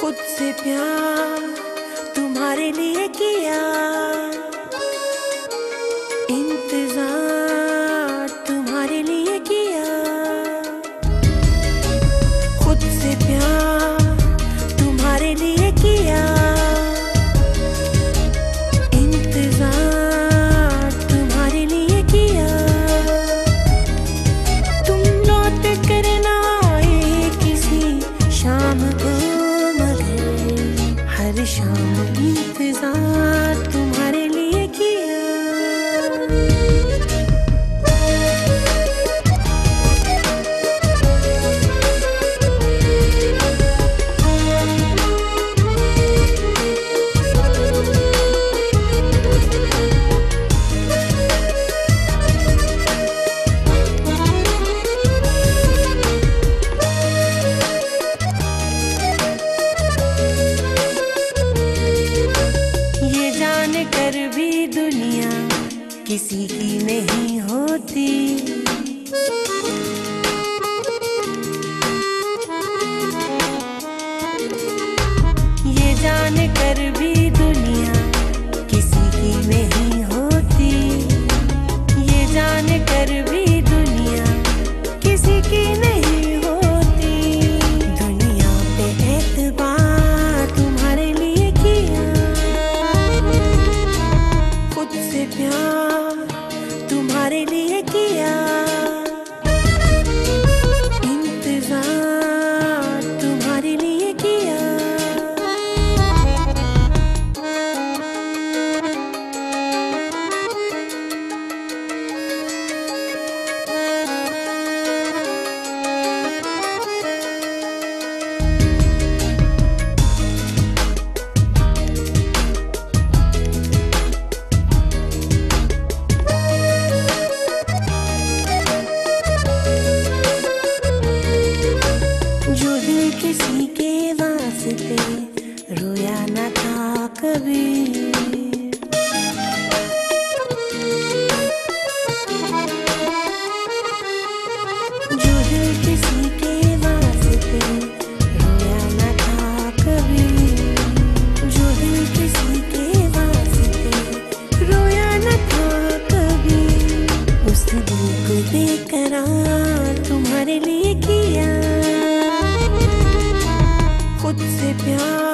खुद से प्यार तुम्हारे लिए किया, इंतजार तुम्हारे लिए किया। खुद से प्यार तुम्हारे लिए किया, इंतजार तुम्हारे लिए किया। तुम लौट कर ना आए किसी शाम को, हर शाम इंतजार तुम्हारे लिए किया। कर भी दुनिया किसी की नहीं होती, ये जान कर भी दुनिया किसी की नहीं होती, ये जान कर भी दुनिया किसी की नहीं होती। दुनिया पे एतबार तुम्हारे लिए किया, खुद से प्यार तुम्हारे लिए किया, इंतजार तुम्हारे लिए किया। जो दिल किसी के वास्ते रोया न था कभी, जो दिल किसी के वास्ते रोया न था कभी, जो दिल किसी के वास्ते रोया न था कभी, उस दिल को बेकरार तुम्हारे लिए किया। खुद से प्यार